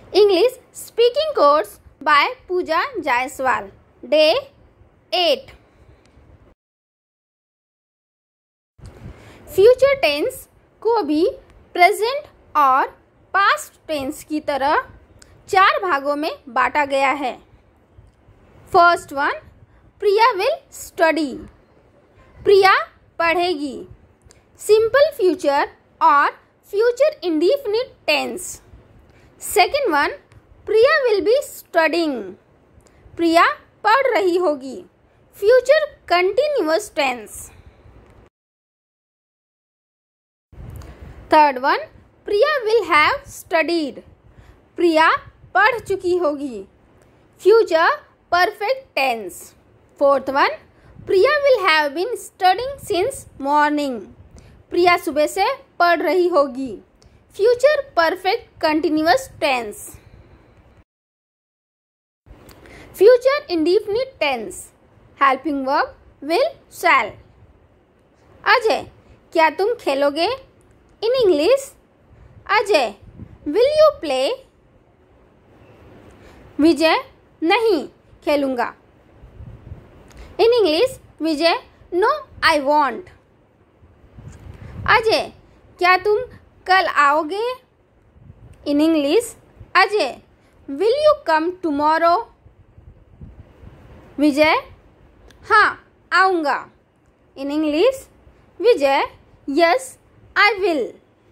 English Speaking Course by Pooja Jaiswal. Day 8. Future tense को भी present और past tense की तरह 4 भागों में बांटा गया है. First one, Priya will study. Priya पढ़ेगी. सिंपल फ्यूचर और future indefinite tense. Second one, Priya will be studying. Priya पढ़ रही होगी. Future continuous tense. Third one, Priya will have studied. Priya पढ़ चुकी होगी. Future perfect tense. Fourth one, Priya will have been studying since morning. Priya सुबह से पढ़ रही होगी. Future perfect continuous tense. Future indefinite tense. Helping verb will shall. Ajay, क्या तुम खेलोगे? In English, Ajay will you play? Vijay, नहीं खेलूंगा. In English, Vijay, no I won't. Ajay, क्या तुम कल आओगे? In English, Ajay will you come tomorrow? Vijay, हाँ आऊँगा. In English, Vijay, yes I will.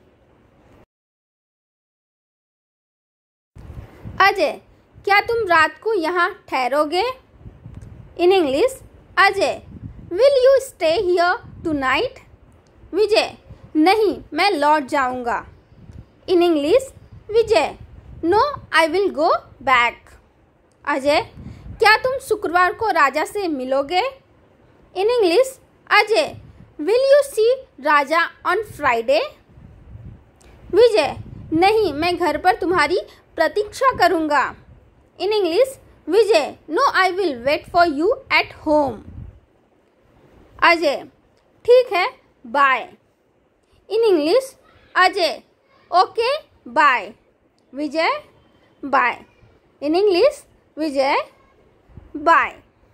Ajay, क्या तुम रात को यहाँ ठहरोगे? In English, Ajay will you stay here tonight? Vijay, नहीं मैं लौट जाऊँगा. In English, Vijay, no I will go back. Ajay, क्या तुम शुक्रवार को राजा से मिलोगे? In English, Ajay will you see Raja on Friday? Vijay, नहीं मैं घर पर तुम्हारी प्रतीक्षा करूँगा. In English, Vijay, no I will wait for you at home. Ajay, ठीक है bye. In English, Ajay, okay bye. Vijay, bye. In English, Vijay, bye.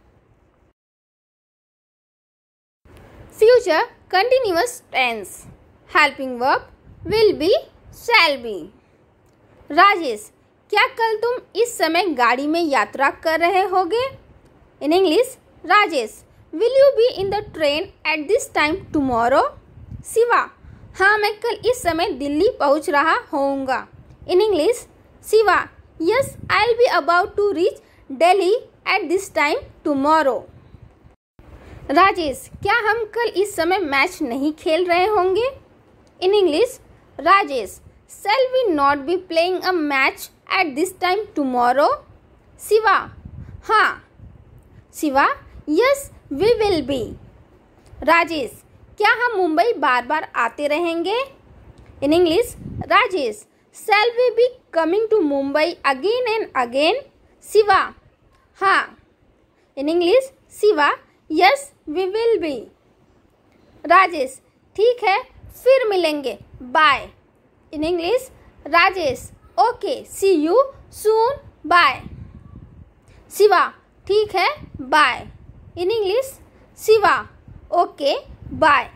Future continuous tense. Helping verb will be, shall be. Rajesh, क्या कल तुम इस समय गाड़ी में यात्रा कर रहे होगे? In English, Rajesh will you be in the train at this time tomorrow? Shiva, हाँ मैं कल इस समय दिल्ली पहुंच रहा होऊंगा. In English, Shiva, yes I will be about to reach Delhi at this time tomorrow. Rajesh, क्या हम कल इस समय मैच नहीं खेल रहे होंगे? In English, Rajesh, shall we not be playing a match at this time tomorrow? Shiva, हाँ. Shiva, yes we will be. Rajesh, क्या हम मुंबई बार बार आते रहेंगे? In English, Rajesh, shall we be coming to Mumbai again and again? Shiva, हाँ. In English, Shiva, yes we will be. Rajesh, ठीक है फिर मिलेंगे bye. In English, Rajesh, okay see you soon bye. Shiva, ठीक है bye. In English, Shiva, okay bye.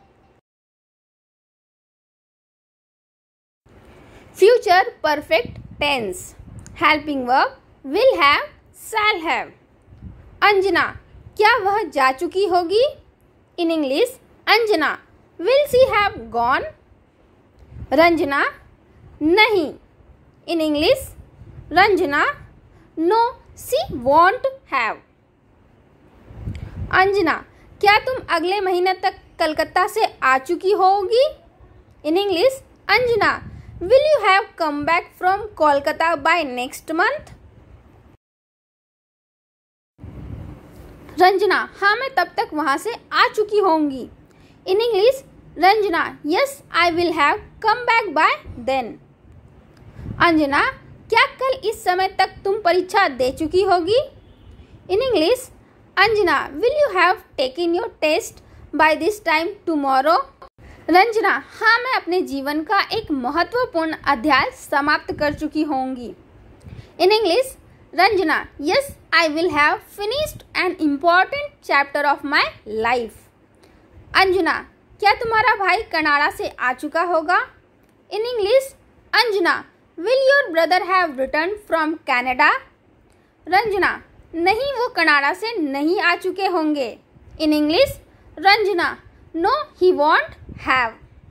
Future perfect tense. Helping verb will have, shall have. Anjana, क्या वह जा चुकी होगी? In English, Anjana will she have gone? Ranjana, नहीं. In English, Ranjana, no she won't have. Anjana, क्या तुम अगले महीने तक कलकत्ता से आ चुकी होगी? In English, Anjana will you have come back from Kolkata by next month? Ranjana, हाँ मैं तब तक वहाँ से आ चुकी होंगी. In English, Ranjana, yes I will have come back by then. Anjana, क्या कल इस समय तक तुम परीक्षा दे चुकी होगी? In English, Anjana will you have taken your test by this time tomorrow? Ranjana, हाँ मैं अपने जीवन का एक महत्वपूर्ण अध्याय समाप्त कर चुकी होंगी. In English, Ranjana, yes, I will have finished an important chapter of my life. Anjuna, क्या तुम्हारा भाई कनाडा से आ चुका होगा? In English, Anjuna, will your brother have returned from Canada? Ranjana, नहीं, वो कनाडा से नहीं आ चुके होंगे. In English, Ranjana, no, he won't have.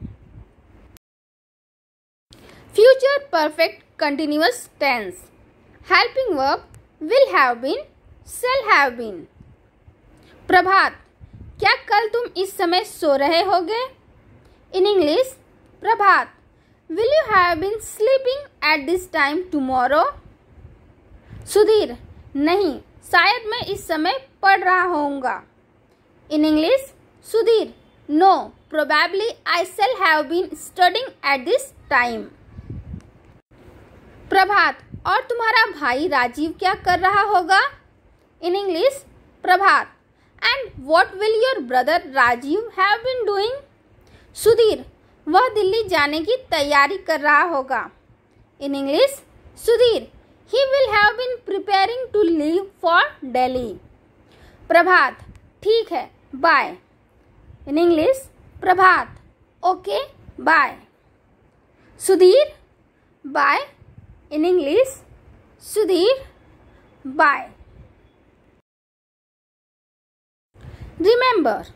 Future perfect continuous tense. Helping verb will have been, shall have been. प्रभात, क्या कल तुम इस समय सो रहे होगे? In English, Prabhat, will you have been sleeping at this time tomorrow? Sudhir, नहीं, शायद मैं इस समय पढ़ रहा होऊंगा. In English, Sudhir, no, probably I shall have been studying at this time. प्रभात, और तुम्हारा भाई राजीव क्या कर रहा होगा? In English, Prabhat, and what will your brother Rajiv have been doing? Sudhir, वह दिल्ली जाने की तैयारी कर रहा होगा. In English, Sudhir, he will have been preparing to leave for Delhi. Prabhat, ठीक है, bye. In English, Prabhat, okay, bye. Sudhir, bye. In English, Sudhir, bye. Remember,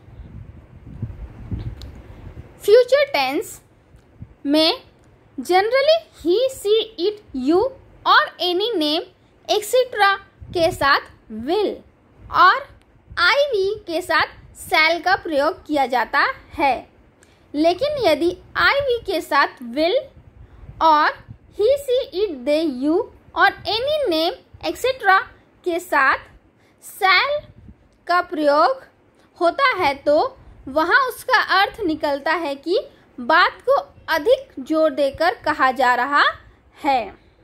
future tense में generally he, she, it, you और any name etc. के साथ will और IV के साथ shall का प्रयोग किया जाता है. लेकिन यदि IV के साथ will और he, she, it, they, you और any name etc. के साथ shall का प्रयोग होता है तो वहाँ उसका अर्थ निकलता है कि बात को अधिक जोर देकर कहा जा रहा है.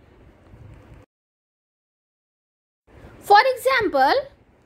For example,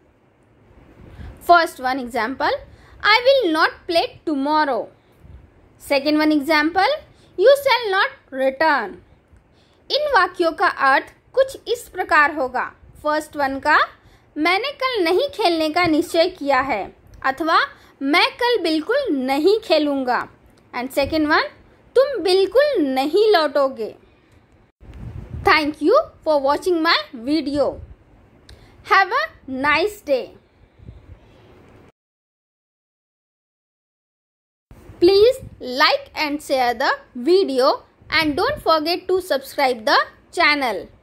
first one example, I will not play tomorrow. Second one example, you shall not return. इन वाक्यों का अर्थ कुछ इस प्रकार होगा. फर्स्ट वन का, मैंने कल नहीं खेलने का निश्चय किया है अथवा मैं कल बिल्कुल नहीं खेलूंगा. एंड सेकेंड वन, तुम बिल्कुल नहीं लौटोगे. Thank you for watching my video. Have a nice day. Please like and share the video and don't forget to subscribe the channel.